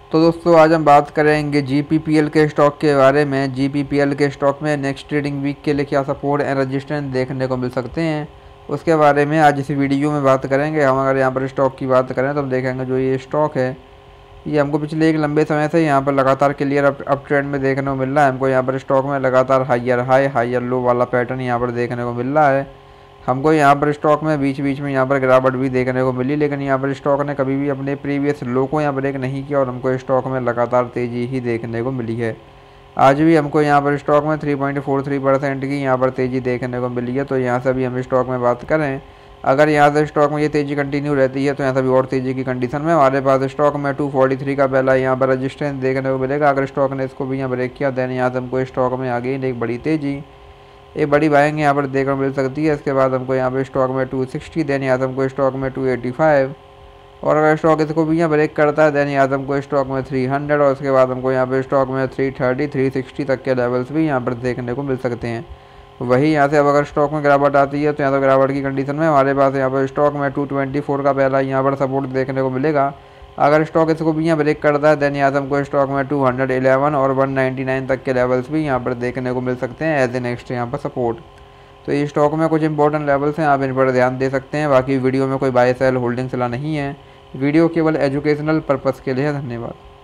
तो दोस्तों आज हम बात करेंगे जीपीपीएल के स्टॉक के बारे में। जीपीपीएल के स्टॉक में नेक्स्ट ट्रेडिंग वीक के लिए क्या सपोर्ट एंड रेजिस्टेंस देखने को मिल सकते हैं, उसके बारे में आज इस वीडियो में बात करेंगे। हम अगर यहाँ पर स्टॉक की बात करें तो हम देखेंगे जो ये स्टॉक है ये हमको पिछले एक लंबे समय से यहाँ पर लगातार क्लियर अप ट्रेंड में देखने को मिल रहा है। हमको यहाँ पर स्टॉक में लगातार हाइयर हाई हाइयर लो वाला पैटर्न यहाँ पर देखने को मिल रहा है। हमको यहाँ पर स्टॉक में बीच बीच में यहाँ पर गिरावट भी देखने को मिली, लेकिन यहाँ पर स्टॉक ने कभी भी अपने प्रीवियस लो को यहाँ ब्रेक नहीं किया और हमको स्टॉक में लगातार तेज़ी ही देखने को मिली है। आज भी हमको यहाँ पर स्टॉक में 3.43% की यहाँ पर तेज़ी देखने को मिली है। तो यहाँ से अभी हम स्टॉक में बात करें, अगर यहाँ से स्टॉक में ये तेज़ी कंटिन्यू रहती है तो यहाँ से भी और तेज़ी की कंडीशन में हमारे पास स्टॉक में 243 का पहला यहाँ पर रजिस्टेंस देखने को मिलेगा। अगर स्टॉक ने इसको भी यहाँ ब्रेक किया देन यहाँ से हमको स्टॉक में आगे एक बड़ी तेज़ी एक बड़ी बाइंग यहाँ पर देखने को मिल सकती है। इसके बाद हमको यहाँ पर स्टॉक में 260 देन यहाँ से हमको स्टॉक में 285 और अगर स्टॉक इसको भी यहाँ ब्रेक करता है देन यहाँ से हमको स्टॉक में 300 और उसके बाद हमको यहाँ पर स्टॉक में 330 360 तक के लेवल्स भी यहाँ पर देखने को मिल सकते हैं। वही यहाँ से अब अगर स्टॉक में गिरावट आती है तो यहाँ तो गिरावट की कंडीशन में हमारे पास यहाँ पर स्टॉक में 224 का पहला यहाँ पर सपोर्ट देखने को मिलेगा। अगर स्टॉक इसको भी यहाँ ब्रेक करता है देन यहाँ से हमको स्टॉक में 211 और 199 तक के लेवल्स भी यहाँ पर देखने को मिल सकते हैं एज ए नेक्स्ट यहाँ पर सपोर्ट। तो ये स्टॉक में कुछ इंपॉर्टेंट लेवल्स हैं, आप इन पर ध्यान दे सकते हैं। बाकी वीडियो में कोई बाय सेल होल्डिंग सलाह नहीं है, वीडियो केवल एजुकेशनल पर्पज़ के लिए है। धन्यवाद।